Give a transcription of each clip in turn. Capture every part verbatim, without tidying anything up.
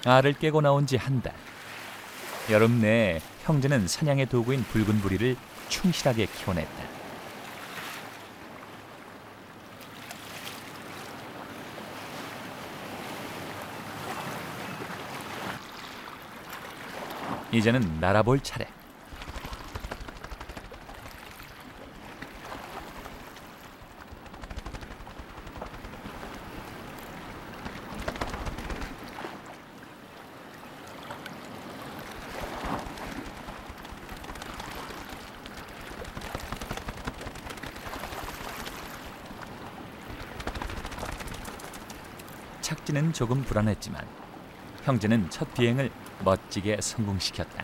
알을 깨고 나온 지 한 달. 여름 내에 형제는 사냥의 도구인 붉은 부리를 충실하게 키워냈다. 이제는 날아볼 차례. 착지는 조금 불안했지만 형제는 첫 비행을 멋지게 성공시켰다.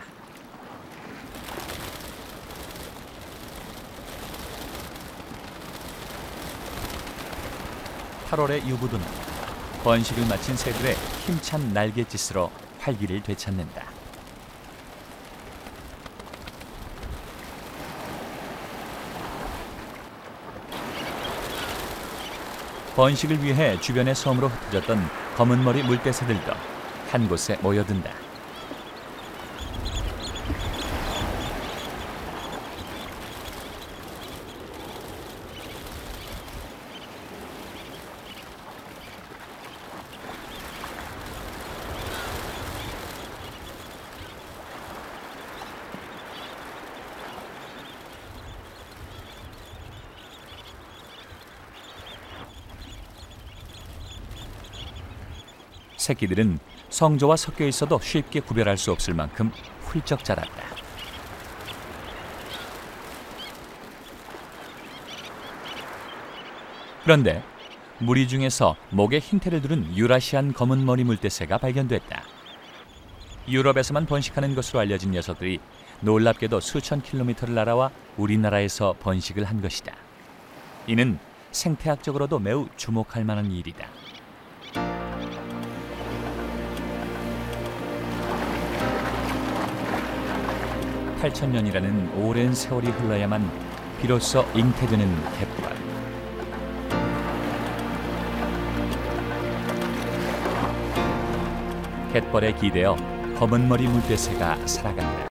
팔월의 유부도는 번식을 마친 새들의 힘찬 날갯짓으로 활기를 되찾는다. 번식을 위해 주변의 섬으로 흩어졌던 검은머리 물대새들도 한 곳에 모여든다. 새끼들은 성조와 섞여 있어도 쉽게 구별할 수 없을 만큼 훌쩍 자랐다. 그런데 무리 중에서 목에 흰테를 두른 유라시안 검은머리 물대새가 발견됐다. 유럽에서만 번식하는 것으로 알려진 녀석들이 놀랍게도 수천 킬로미터를 날아와 우리나라에서 번식을 한 것이다. 이는 생태학적으로도 매우 주목할 만한 일이다. 팔천 년이라는 오랜 세월이 흘러야만 비로소 잉태되는 갯벌. 갯벌에 기대어 검은머리 물대새가 살아간다.